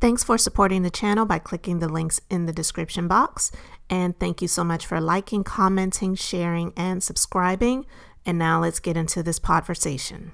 Thanks for supporting the channel by clicking the links in the description box. And thank you so much for liking, commenting, sharing, and subscribing. And now let's get into this podversation.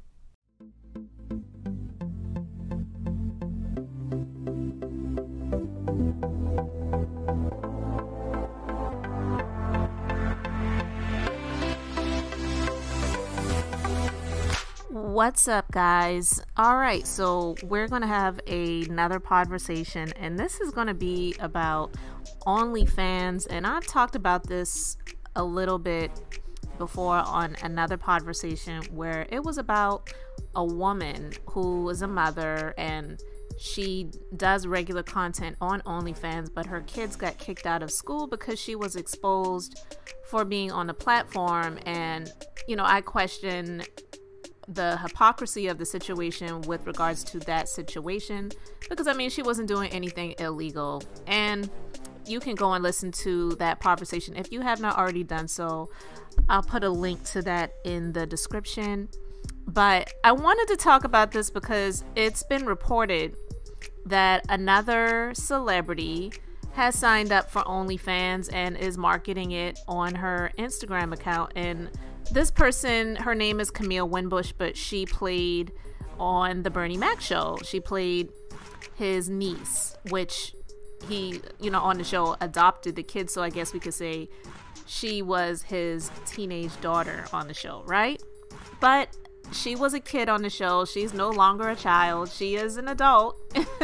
What's up, guys? All right, so we're gonna have another podversation, and this is gonna be about OnlyFans. And I've talked about this a little bit before on another podversation where it was about a woman who is a mother and she does regular content on OnlyFans, but her kids got kicked out of school because she was exposed for being on the platform. And I question the hypocrisy of the situation with regards to that situation, because she wasn't doing anything illegal. And you can go and listen to that conversation if you have not already done so. I'll put a link to that in the description. But I wanted to talk about this because it's been reported that another celebrity has signed up for OnlyFans and is marketing it on her Instagram account. And this person, her name is Camille Winbush, but she played on the Bernie Mac show. She played his niece, which he, on the show adopted the kid. So I guess we could say she was his teenage daughter on the show, right? But she was a kid on the show. She's no longer a child. She is an adult.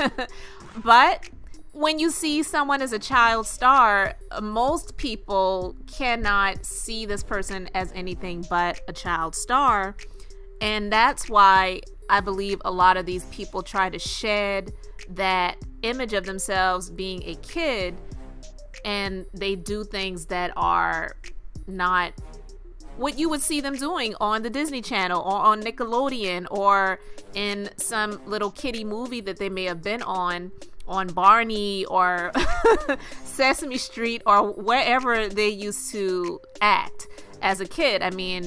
But when you see someone as a child star, most people cannot see this person as anything but a child star. And that's why I believe a lot of these people try to shed that image of themselves being a kid, and they do things that are not what you would see them doing on the Disney Channel or on Nickelodeon or in some little kiddie movie that they may have been on Barney or Sesame Street or wherever they used to act as a kid.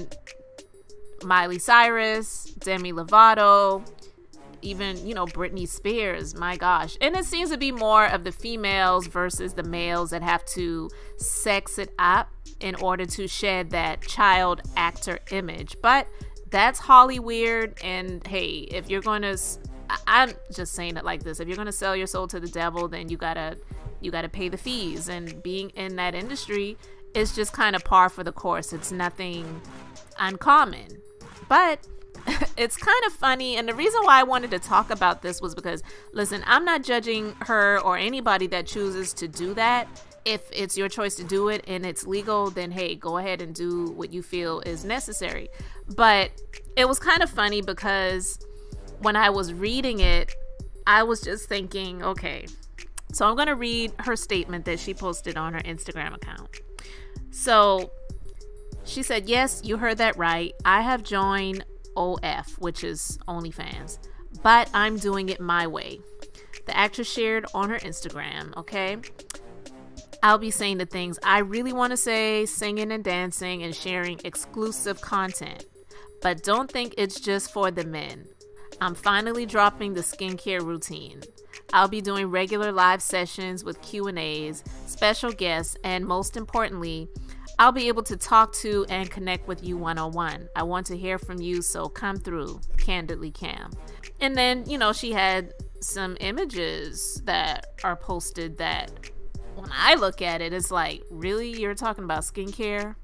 Miley Cyrus, Demi Lovato, even, Britney Spears, my gosh. And it seems to be more of the females versus the males that have to sex it up in order to shed that child actor image. But that's Hollywood. And hey, if you're going to, I'm just saying it like this, if you're going to sell your soul to the devil, then you gotta pay the fees. And being in that industry is just kind of par for the course. It's nothing uncommon. But it's kind of funny, and the reason why I wanted to talk about this was because, listen, I'm not judging her or anybody that chooses to do that. If it's your choice to do it and it's legal, then hey, go ahead and do what you feel is necessary. But it was kind of funny because when I was reading it, I was just thinking, okay, so I'm going to read her statement that she posted on her Instagram account. So she said, "Yes, you heard that right. I have joined OF, which is OnlyFans, but I'm doing it my way." The actress shared on her Instagram, okay? "I'll be saying the things I really want to say, singing and dancing and sharing exclusive content. But don't think it's just for the men. I'm finally dropping the skincare routine. I'll be doing regular live sessions with Q&As, special guests, and most importantly, I'll be able to talk to and connect with you one-on-one. I want to hear from you, so come through. Candidly, Cam." And then, she had some images that are posted that when I look at it, it's like, really? You're talking about skincare?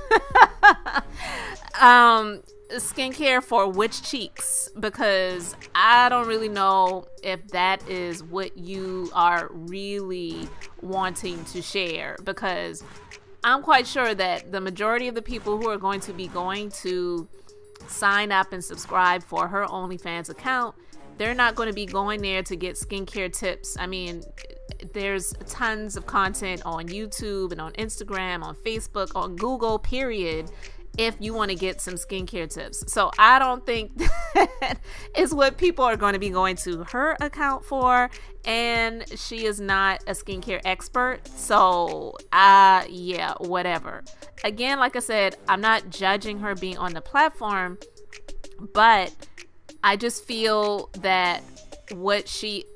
Skincare for which cheeks? Because I don't really know if that is what you are really wanting to share, because I'm quite sure that the majority of the people who are going to be going to sign up and subscribe for her OnlyFans account, they're not going to be going there to get skincare tips. There's tons of content on YouTube and on Instagram, on Facebook, on Google, period, if you want to get some skincare tips. So I don't think that is what people are going to be going to her account for. And she is not a skincare expert. So yeah, whatever. Again, like I said, I'm not judging her being on the platform, but I just feel that what she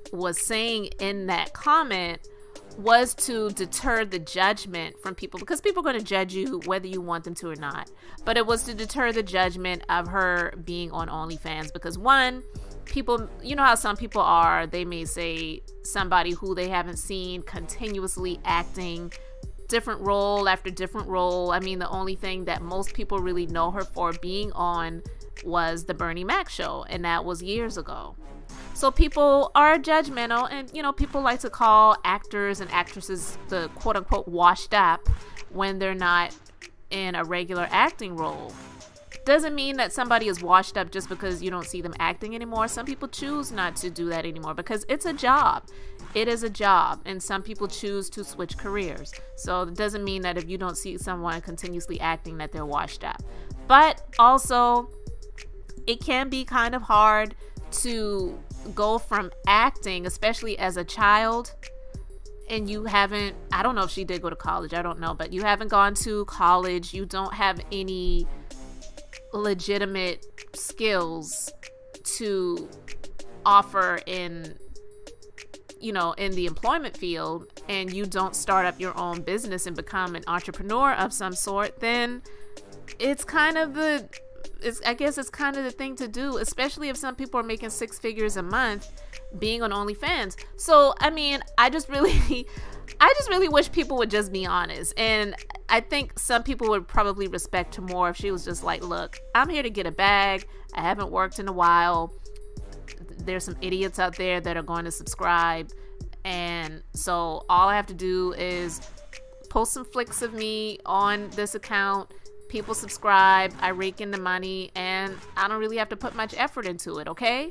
was saying in that comment was to deter the judgment from people, because people are going to judge you whether you want them to or not. But it was to deter the judgment of her being on OnlyFans, because one, people, you know how some people are, they may say somebody who they haven't seen continuously acting different role after different role. I mean, the only thing that most people really know her for being on was the Bernie Mac show, and that was years ago. So people are judgmental, and you know, people like to call actors and actresses the quote unquote washed up when they're not in a regular acting role. Doesn't mean that somebody is washed up just because you don't see them acting anymore. Some people choose not to do that anymore because it's a job. It is a job, and some people choose to switch careers. So it doesn't mean that if you don't see someone continuously acting that they're washed up. But also, it can be kind of hard to go from acting, especially as a child, and you haven't, I don't know if she did go to college, I don't know, but you haven't gone to college, you don't have any legitimate skills to offer in, you know, in the employment field, and you don't start up your own business and become an entrepreneur of some sort, then it's kind of the, I guess it's kind of the thing to do, especially if some people are making 6 figures a month being on OnlyFans. So, I mean, I just really wish people would just be honest. And I think some people would probably respect her more if she was just like, look, I'm here to get a bag. I haven't worked in a while. There's some idiots out there that are going to subscribe. And so all I have to do is post some flicks of me on this account. People subscribe, I rake in the money, and I don't really have to put much effort into it, okay?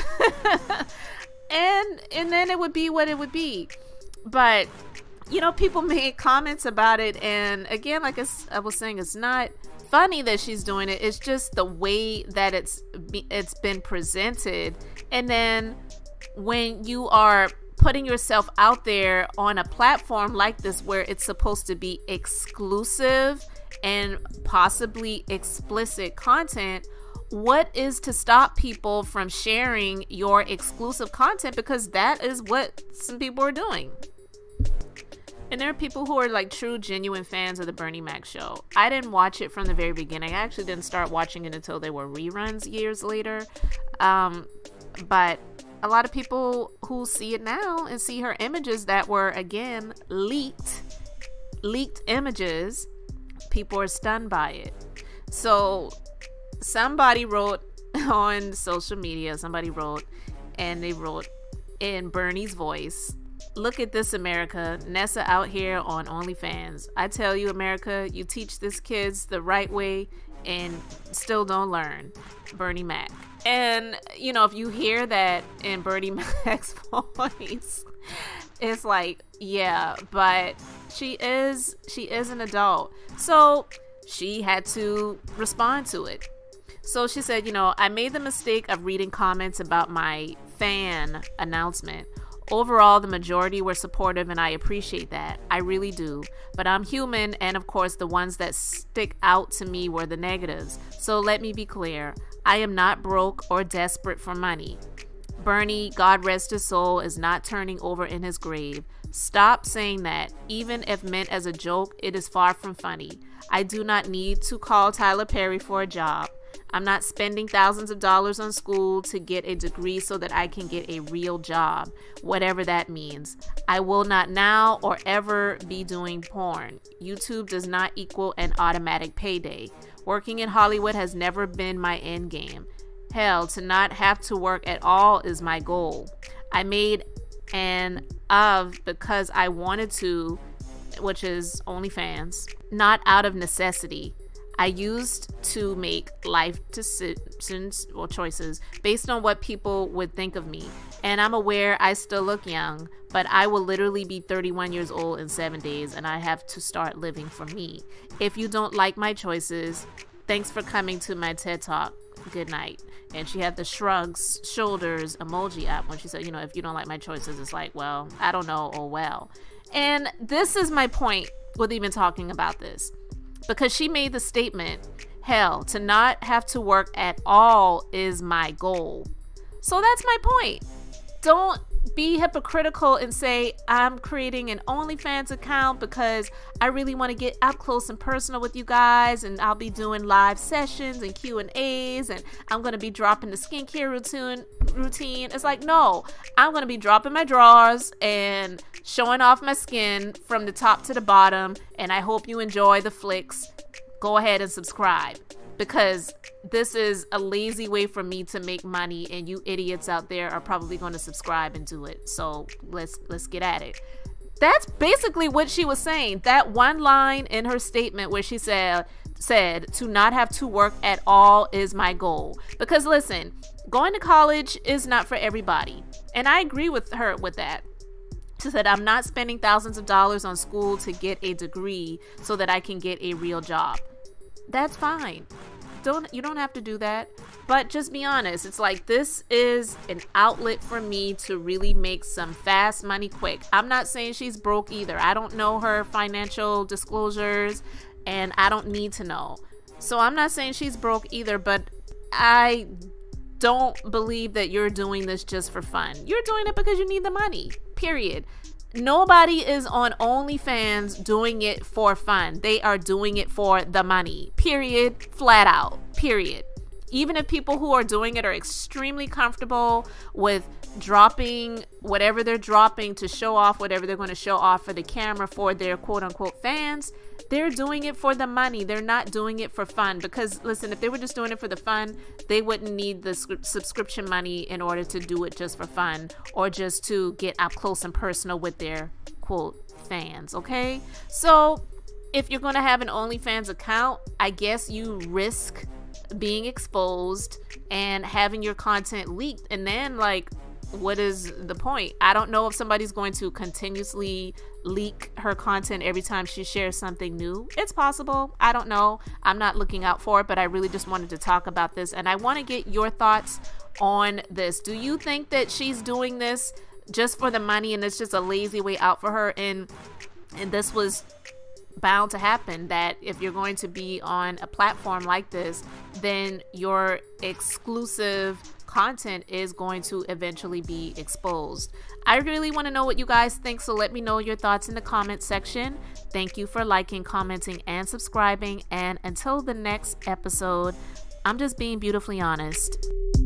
and then it would be what it would be. But, you know, people made comments about it, and again, like I was saying, it's not funny that she's doing it. It's just the way that it's been presented. And then when you are putting yourself out there on a platform like this where it's supposed to be exclusive and possibly explicit content, what is to stop people from sharing your exclusive content? Because that is what some people are doing. And there are people who are like true, genuine fans of the Bernie Mac show. I didn't watch it from the very beginning. I actually didn't start watching it until there were reruns years later. But a lot of people who see it now and see her images that were, again, leaked images, people are stunned by it. So somebody wrote on social media, and they wrote in Bernie's voice, "Look at this, America. Nessa out here on OnlyFans. I tell you, America, you teach these kids the right way and still don't learn. Bernie Mac." And, you know, if you hear that in Bernie Mac's voice, it's like, yeah, but she is an adult. So she had to respond to it. So she said, you know, I made the mistake of reading comments about my fan announcement. Overall, the majority were supportive, and I appreciate that. I really do. But I'm human, and of course, the ones that stick out to me were the negatives. So let me be clear. I am not broke or desperate for money. Bernie, God rest his soul, is not turning over in his grave. Stop saying that. Even if meant as a joke, it is far from funny. I do not need to call Tyler Perry for a job. I'm not spending thousands of dollars on school to get a degree so that I can get a real job, whatever that means. I will not now or ever be doing porn. YouTube does not equal an automatic payday. Working in Hollywood has never been my end game. Hell, to not have to work at all is my goal. I made an of because I wanted to, which is OnlyFans, not out of necessity. I used to make life decisions or choices based on what people would think of me. And I'm aware I still look young, but I will literally be 31 years old in 7 days, and I have to start living for me. If you don't like my choices, thanks for coming to my TED Talk. Good night. And she had the shrugs, shoulders emoji up when she said, you know, if you don't like my choices, it's like, well, I don't know, oh well. And this is my point with even talking about this. Because she made the statement, hell, to not have to work at all is my goal. So that's my point. Don't be hypocritical and say, I'm creating an OnlyFans account because I really want to get up close and personal with you guys, and I'll be doing live sessions and Q&As, and I'm going to be dropping the skincare routine. It's like, no, I'm going to be dropping my drawers and showing off my skin from the top to the bottom, and I hope you enjoy the flicks. Go ahead and subscribe, because this is a lazy way for me to make money, and you idiots out there are probably going to subscribe and do it. So let's get at it. That's basically what she was saying. That one line in her statement where she said to not have to work at all is my goal. Because listen, going to college is not for everybody, and I agree with her with that. She said, I'm not spending thousands of dollars on school to get a degree so that I can get a real job. That's fine. You don't have to do that, but just be honest. It's like, this is an outlet for me to really make some fast money quick. I'm not saying she's broke either. I don't know her financial disclosures, and I don't need to know. So I'm not saying she's broke either, but I don't believe that you're doing this just for fun. You're doing it because you need the money, period. Nobody is on OnlyFans doing it for fun. They are doing it for the money, period, flat out, period. Even if people who are doing it are extremely comfortable with dropping whatever they're dropping to show off whatever they're going to show off for the camera for their quote unquote fans, they're doing it for the money. They're not doing it for fun. Because listen, if they were just doing it for the fun, they wouldn't need the subscription money in order to do it just for fun, or just to get up close and personal with their quote fans. Okay, so if you're going to have an OnlyFans account, I guess you risk being exposed and having your content leaked, and then like, what is the point? I don't know if somebody's going to continuously leak her content every time she shares something new. It's possible. I don't know. I'm not looking out for it, but I really just wanted to talk about this, and I want to get your thoughts on this. Do you think that she's doing this just for the money, and it's just a lazy way out for her, and this was bound to happen, that if you're going to be on a platform like this, then your exclusive content is going to eventually be exposed? I really want to know what you guys think, so let me know your thoughts in the comment section. Thank you for liking, commenting, and subscribing, and until the next episode, I'm just being beautifully honest.